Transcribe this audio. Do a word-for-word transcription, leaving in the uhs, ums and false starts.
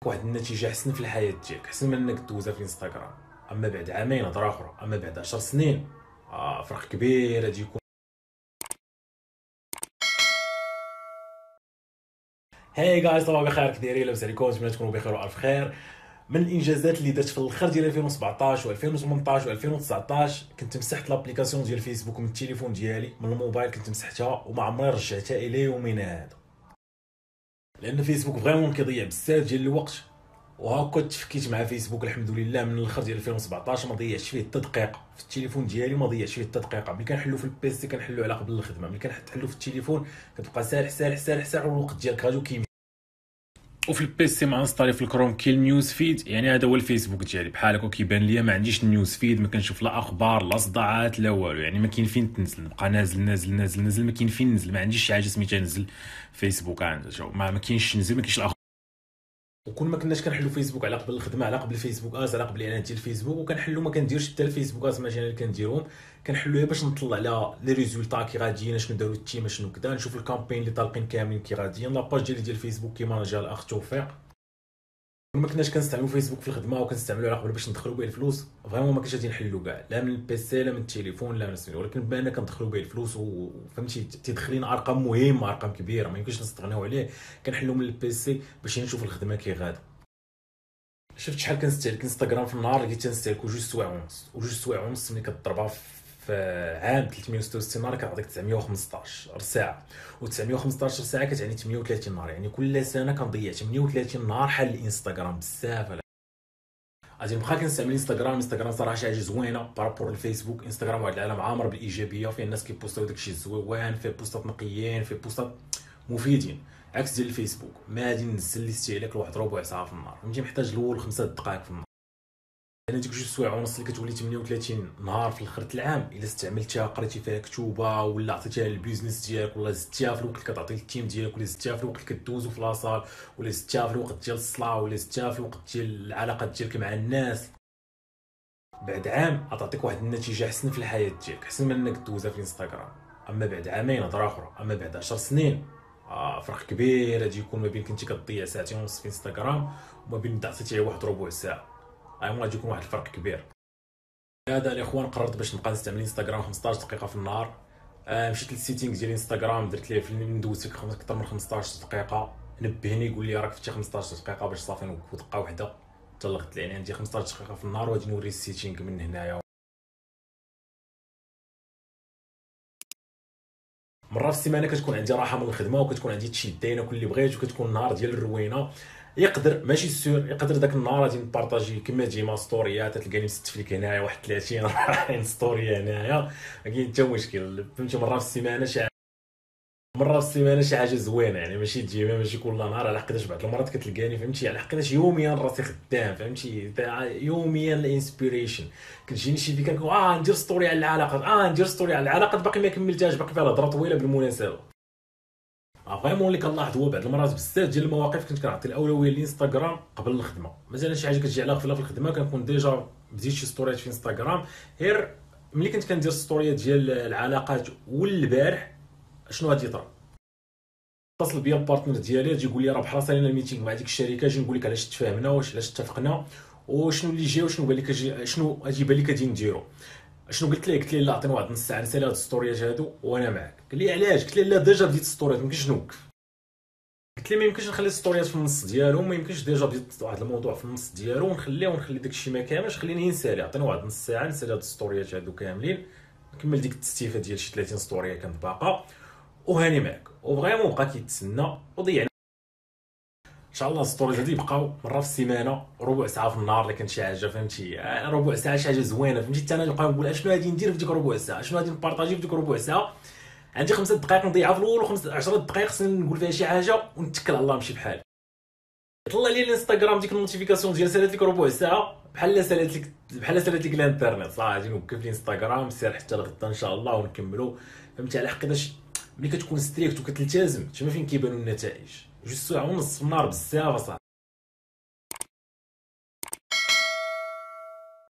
تعطيك واحد النتيجه احسن في الحياه ديالك، احسن من انك دوزها في الانستغرام. اما بعد عامين هضره اخرى، اما بعد عشر سنين آه فرق كبير غادي يكون. هاي جايز، طبعا بخير كي دايرين؟ لاباس عليكم؟ نتمنى تكونوا بخير والف خير. من الانجازات اللي درت في الاخر ديال ألفين وسبعطاش و2018 و2019 كنت مسحت لابليكاسيون ديال فيسبوك من التليفون ديالي، من الموبايل كنت مسحتها وما عمري رجعتها الى يومنا هذا، لان فيسبوك فريمون كيضيع بزاف ديال الوقت. وهاكا تفكيت مع فيسبوك الحمد لله من الاخر ديال ألفين وسبعطاش، ما ضيعتش فيه حتى دقيقه. في التليفون ديالي ما ضيعتش فيه حتى دقيقه. ملي كنحلو في البيسي كنحلو على قبل الخدمه، ملي كنحلو في التليفون كتبقى سارح سارح سارح سارح والوقت ديالك غادي كيمشي. وفي البيسي مع انستالي في الكروم كاين النيوز فيد، يعني هذا هو الفيسبوك ديالي بحال هكا كيبان ليا. ما عنديش النيوز فيد، ما كنشوف لا اخبار لا صداعات لا والو، يعني ما كاين فين تنزل، نبقى نازل نازل نازل نازل ما كاين فين ننزل. ما عنديش شي حاجه سميتها نزل فيسبوك، عندي ما, ما كاينش نزل، ما كاينش الأخبار. وكل ما كناش كنحلو فيسبوك على قبل الخدمه، على قبل فيسبوك از، على قبل الاعلانات ديال فيسبوك، وكنحلو ما كنديرش حتى الفيسبوك از مثلا اللي كنديرهم، كنحلوها باش نطلع على لي ريزولطا كي غاديين، شنو داروا التيم، شنو كذا، نشوف الكامبين اللي طالقين كاملين كي غاديين. لاباج ديالي ديال فيسبوك كيما رجع الاخ توفيق. ما كناش كنستعملوا فيسبوك في الخدمه وكنستعملوا على قبل باش ندخلوا به الفلوس، فريمون ما كناش غادي نحلوا كاع، لا من البيسي لا من التليفون لا من السميتو، ولكن بما اننا كندخلوا به الفلوس وفهمتي تيدخل لنا ارقام مهمه، ارقام كبيره ما يمكنش نستغناو عليه، كنحلوا من البيسي باش نشوف الخدمه كي غادا. شفت شحال كنستهلك انستغرام في النهار؟ لقيت تنستهلكو جوج سوايع ونص، وجوج سوايع ونص ملي كضربها في عام ثلاثمية وستة وستين نهار كتعطيك تسعمية وخمسطاش ساعه، و915 ساعه كتعني ثمانية وثلاثين نهار، يعني كل سنه كنضيع ثمانية وثلاثين نهار حل الانستغرام. بزاف غادي نبقى كنستعمل انستغرام. انستغرام صراحه شي حاجه زوينه بارابور الفيسبوك. انستغرام واحد العالم عامر بالايجابيه، فيه الناس كيبوستاو داكشي الزويوان، فيه بوستات نقيين، فيه بوستات مفيدين، عكس ديال الفيسبوك ما غادي ننزل الاستهلاك لواحد ربع ساعه في النهار، فهمتي، محتاج الاول خمسة دقائق في النهار. يعني ديك جوج سوايع ونص اللي كتولي ثمانية وثلاثين نهار في الاخر العام، الا استعملتها قريتي فيها كتوبه ولا عطيتيها للبيزنس ديالك، ولا زدتيها في الوقت اللي كتعطي للتيم ديالك، ولا زدتيها في الوقت اللي كدوزو في لاصال، ولا زدتيها في الوقت ديال الصلاه، ولا زدتيها في الوقت ديال العلاقات ديالك مع الناس، بعد عام غتعطيك واحد النتيجه احسن في الحياه ديالك، احسن من انك دوزها في الانستغرام. اما بعد عامين هضره اخرى، اما بعد عشر سنين آه فرق كبير غادي يكون ما بين كنتي كتضيع ساعتين ونص في انستغرام وما بين عطيتيه واحد ربع ساعه، المهم غادي يكون واحد الفرق كبير. هذا الاخوان قررت باش نبقى نستعمل انستغرام خمسطاش دقيقه في النهار. آه مشيت للسيتينغ ديال انستغرام، درت ليه ندوز فيه اكثر من خمسطاش دقيقه، نبهني يقول لي راك فتي خمسطاش دقيقه باش صافي نوقف دقه واحده تلغت لي، يعني عندي خمسطاش دقيقه في النهار. وغادي نوري السيتينغ من هنايا. مره في السيمانه كتكون عندي راحه من الخدمه وكتكون عندي تشدينا كل اللي بغيت، وكتكون النهار ديال الروينه. يقدر ماشي سور، يقدر داك النهار غادي نبارطاجي كما ديما ستوريات، تلقاني مستفلك هنايا واحد ثلاثين أربعين ستوري هنايا، ما كاين حتى مشكل، فهمتي. مره في السيمانه شي مره في السيمانه شي حاجه زوينه، يعني ماشي ديما ماشي كل نهار، على حقاش بعض المرات كتلقاني فهمتي على حقاش يوميا راسي خدام، فهمتي، يوميا الانسبيريشن كتجيني شي فكره كنقول اه ندير ستوري على العلاقات، اه ندير ستوري على العلاقات، باقي ما كملتهاش، باقي فيها هضره طويله بالمناسبه. فريمون اللي كنلاحظ هو بعض المرات بزاف ديال المواقف كنت كنعطي الاولويه للانستغرام قبل الخدمه. مثلا شي حاجه كتجي على غفله في الخدمه كنكون ديجا بديت شي ستوريات في انستغرام، غير ملي كنت كندير ستوريات ديال العلاقات والبارح شنو غادي يطرا. اتصل بيا البارتنر ديالي غادي يقول لي راه بحال صايرين الميتينغ مع ديك الشركه، اجي نقول لك علاش تفاهمنا، واش علاش اتفقنا، وشنو اللي جاي، وشنو قال لك، شنو غادي يبان لك غادي نديرو. شنو قلت ليه؟ قلت ليه لا عطيني واحد نص ساعه نسالي هاد الستوريات هادو وانا معاك. قال لي علاش؟ قلت ليه لا ديجا بديت ستوريات ما يمكنش نوقف. قلت لي ما يمكنش نخلي ستوريات في النص ديالو، ما يمكنش ديجا بديت واحد الموضوع في النص ديالو ونخليه ونخلي داكشي ما كاملش، خليني نسالي، عطيني واحد نص ساعه نسالي هاد الستوريات هادو كاملين، نكمل ديك التستيفه ديال شي ثلاثين ستوريه كانت باقا، وهاني معاك. وفريمون بقى كيتسنى وضيعنا ان شاء الله ستوريز هادي يبقاو مره في السيمانه، ربع ساعه في النهار، لكن شي حاجه فهمتي، ربع ساعه شي حاجه زوينه، فهمتي. حتى انا نبقى نقول شنو غادي ندير في ديك ربع ساعه، شنو غادي نبارطاجي في ديك ربع ساعه. عندي خمسة دقائق نضيعها في الاول، وخمس عشرة دقائق خصني نقول فيها شي حاجه ونتكل على الله نمشي بحالي. طلع لي الانستغرام ديك النوتيفيكاسيون ديال سالات لك ربع ساعه، بحال سالات لك بحال سالات لك الانترنت، صافي غادي نوقف الانستغرام سير حتى لغدا ان شاء الله ونكملوا، فهمتي. على حقاش ملي كتكون ستريكت وكتلتزم تما فين كيبانوا النتائج. جوج سوايع ونص في النهار بزاف اصاحبي.